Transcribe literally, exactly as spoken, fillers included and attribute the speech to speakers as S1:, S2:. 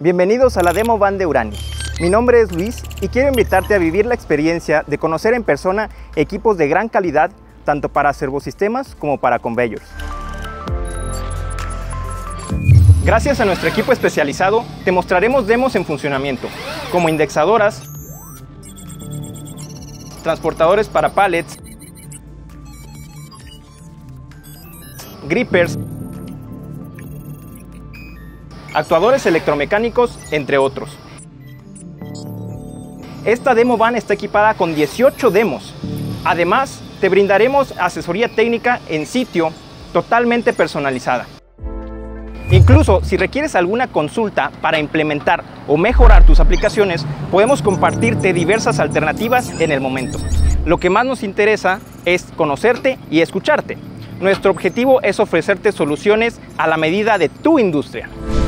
S1: Bienvenidos a la Demo Van de Urani. Mi nombre es Luis y quiero invitarte a vivir la experiencia de conocer en persona equipos de gran calidad, tanto para servosistemas como para conveyors. Gracias a nuestro equipo especializado, te mostraremos demos en funcionamiento, como indexadoras, transportadores para pallets, grippers, actuadores electromecánicos, entre otros. Esta Demo Van está equipada con dieciocho demos. Además, te brindaremos asesoría técnica en sitio totalmente personalizada. Incluso, si requieres alguna consulta para implementar o mejorar tus aplicaciones, podemos compartirte diversas alternativas en el momento. Lo que más nos interesa es conocerte y escucharte. Nuestro objetivo es ofrecerte soluciones a la medida de tu industria.